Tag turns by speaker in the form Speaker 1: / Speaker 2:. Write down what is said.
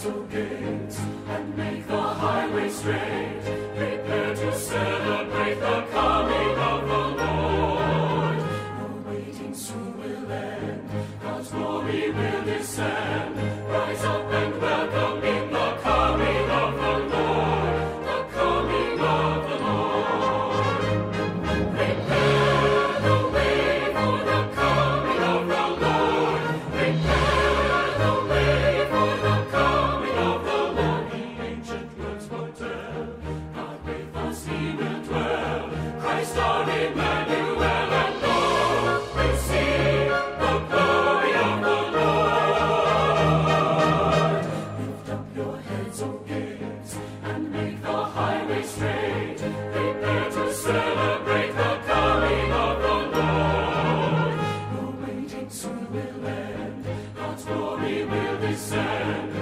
Speaker 1: heads, O gates, and make the highway straight. Prepare to celebrate the coming of the Lord. Your waiting soon will end, God's glory will descend. Rise up and welcome in the coming of the Lord, the coming of the Lord. Prepare the way for the coming of the Lord. Prepare the way for the coming of the Lord. The ancient words foretell, God with us he will dwell. Christ our Emmanuel, and all will see the glory of the Lord. Lift up your heads, O gates, and make the highway straight. Prepare to celebrate the coming of the Lord. Your waiting soon will end, God's glory will descend.